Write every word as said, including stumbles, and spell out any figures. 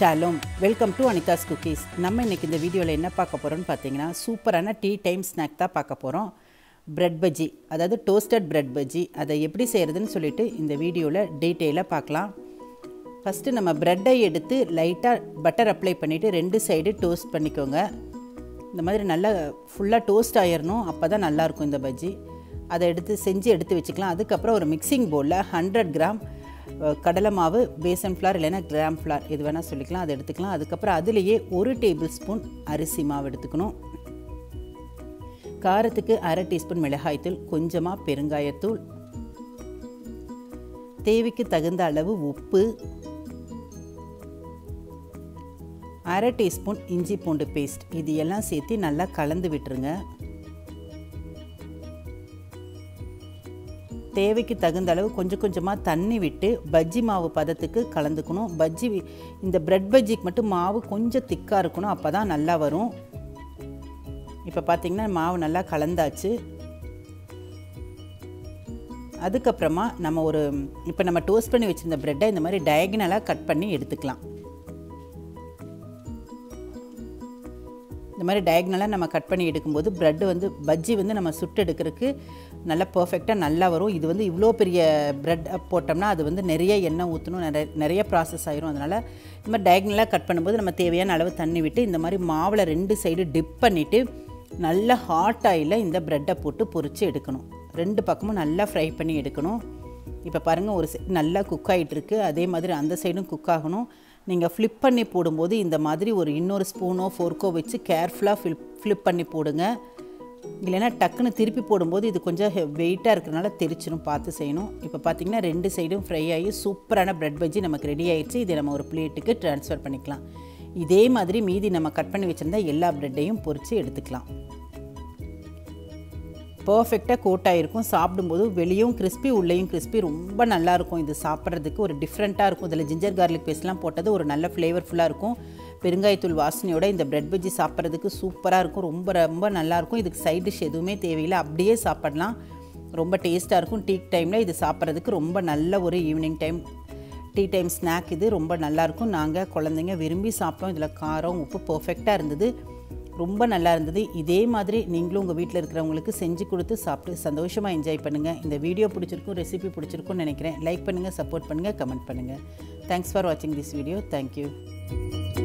Shalom, welcome to Anita's cookies. நம்ம இன்றைக்கி இந்த வீடியோவில் என்ன பார்க்க போகிறோம்னு பார்த்தீங்கன்னா, சூப்பரான டீ டைம் ஸ்நாக் தான் பார்க்க போகிறோம். பிரெட் பஜ்ஜி, அதாவது டோஸ்டட் பிரெட் பஜ்ஜி. அதை எப்படி செய்கிறதுன்னு சொல்லிட்டு இந்த வீடியோவில் டீட்டெயிலாக பார்க்கலாம். ஃபஸ்ட்டு நம்ம ப்ரெட்டை எடுத்து லைட்டாக பட்டர் அப்ளை பண்ணிவிட்டு ரெண்டு சைடு டோஸ்ட் பண்ணிக்கோங்க. இந்த மாதிரி நல்லா ஃபுல்லாக டோஸ்ட் ஆயிடணும், அப்போ தான் நல்லாயிருக்கும் இந்த பஜ்ஜி. அதை எடுத்து செஞ்சு எடுத்து வச்சுக்கலாம். அதுக்கப்புறம் ஒரு மிக்சிங் பவுலில் ஹண்ட்ரட் கிராம் கடலை மாவு, பேசன் ஃப்ளார் இல்லைன்னா கிராம் ஃப்ளார் எது வேணால் சொல்லிக்கலாம், அதை எடுத்துக்கலாம். அதுக்கப்புறம் அதுலேயே ஒரு டேபிள் ஸ்பூன் அரிசி மாவு எடுத்துக்கணும். காரத்துக்கு அரை டீஸ்பூன் மிளகாய்த்தூள், கொஞ்சமாக பெருங்காயத்தூள், தேவைக்கு தகுந்த அளவு உப்பு, அரை டீஸ்பூன் இஞ்சி பூண்டு பேஸ்ட். இது எல்லாம் சேர்த்து நல்லா கலந்து விட்டுருங்க. தேவைக்கு தகுந்த அளவு கொஞ்சம் கொஞ்சமாக தண்ணி விட்டு பஜ்ஜி மாவு பதத்துக்கு கலந்துக்கணும். பஜ்ஜி இந்த பிரெட் பஜ்ஜிக்கு மட்டும் மாவு கொஞ்சம் திக்காக இருக்கணும், அப்போ தான் நல்லா வரும். இப்போ பார்த்திங்கன்னா மாவு நல்லா கலந்தாச்சு. அதுக்கப்புறமா நம்ம ஒரு இப்போ நம்ம டோஸ்ட் பண்ணி வச்சுருந்த ப்ரெட்டை இந்த மாதிரி டயகனலாக கட் பண்ணி எடுத்துக்கலாம். இந்த மாதிரி டயகனலாக நம்ம கட் பண்ணி எடுக்கும்போது ப்ரெட்டு வந்து பஜ்ஜி வந்து நம்ம சுட்டு எடுக்கிறதுக்கு நல்லா பர்ஃபெக்டாக நல்லா வரும். இது வந்து இவ்வளோ பெரிய ப்ரெட் போட்டோம்னா அது வந்து நிறைய எண்ணெய் ஊற்றணும், நிறைய நிறைய ப்ராசஸ் ஆயிரும். அதனால் இந்த மாதிரி டயகனலாக கட் பண்ணும்போது நம்ம தேவையான அளவு தண்ணி விட்டு இந்த மாதிரி மாவில் ரெண்டு சைடு டிப் பண்ணிவிட்டு நல்லா ஹாட் ஆயிலில் இந்த ப்ரெட்டை போட்டு பொரித்து எடுக்கணும். ரெண்டு பக்கமும் நல்லா ஃப்ரை பண்ணி எடுக்கணும். இப்போ பாருங்கள், ஒரு சைடு நல்லா குக் ஆகிட்டுருக்கு, அதே மாதிரி அந்த சைடும் குக் ஆகணும். நீங்கள் ஃப்ளிப் பண்ணி போடும்போது இந்த மாதிரி ஒரு இன்னொரு ஸ்பூனோ ஃபோர்க்கோ வச்சு கேர்ஃபுல்லாக ஃப்ளிப் ஃப்ளிப் பண்ணி போடுங்க. இல்லைன்னா டக்குன்னு திருப்பி போடும்போது இது கொஞ்சம் வெயிட்டாக இருக்கிறனால தெரிச்சிடும், பார்த்து செய்யணும். இப்போ பார்த்திங்கன்னா ரெண்டு சைடும் ஃப்ரை ஆகி சூப்பரான பிரெட் பஜ்ஜி நமக்கு ரெடி ஆகிடுச்சு. இதை நம்ம ஒரு பிளேட்டுக்கு ட்ரான்ஸ்ஃபர் பண்ணிக்கலாம். இதே மாதிரி மீதி நம்ம கட் பண்ணி வச்சுருந்தா எல்லா ப்ரெட்டையும் பொரித்து எடுத்துக்கலாம். பர்ஃபெக்டாக கோட் ஆகிருக்கும். சாப்பிடும்போது வெளியும் கிறிஸ்பி உள்ளேயும் கிறிஸ்பி, ரொம்ப நல்லாயிருக்கும். இது சாப்பிட்றதுக்கு ஒரு டிஃப்ரெண்ட்டாக இருக்கும். இதில் ஜிஞ்சர் கார்லிக் பேஸ்ட்லாம் போட்டது ஒரு நல்ல ஃப்ளேவர்ஃபுல்லாக இருக்கும். பெருங்காயத்தூள் வாசனையோட இந்த பிரெட் பஜ்ஜி சாப்பிட்றதுக்கு சூப்பராக இருக்கும். ரொம்ப ரொம்ப நல்லாயிருக்கும். இதுக்கு சைட் டிஷ் எதுவுமே தேவையில்லை, அப்படியே சாப்பிடலாம். ரொம்ப டேஸ்ட்டாக இருக்கும். டீ டைமில் இது சாப்பிட்றதுக்கு ரொம்ப நல்ல ஒரு evening time tea time snack. இது ரொம்ப நல்லாயிருக்கும். நாங்கள் குழந்தைங்க விரும்பி சாப்பிட்டோம். இதில் காரம் உப்பு பர்ஃபெக்டாக இருந்தது, ரொம்ப நல்லா இருந்தது. இதே மாதிரி நீங்களும் உங்கள் வீட்டில் இருக்கிறவங்களுக்கு செஞ்சு கொடுத்து சாப்பிட்டு சந்தோஷமாக என்ஜாய் பண்ணுங்கள். இந்த வீடியோ பிடிச்சிருக்கும், ரெசிபி பிடிச்சிருக்கும்னு நினைக்கிறேன். லைக் பண்ணுங்கள், சப்போர்ட் பண்ணுங்கள், கமெண்ட் பண்ணுங்கள். தேங்க்ஸ் ஃபார் வாட்சிங் திஸ் வீடியோ. தேங்க்யூ.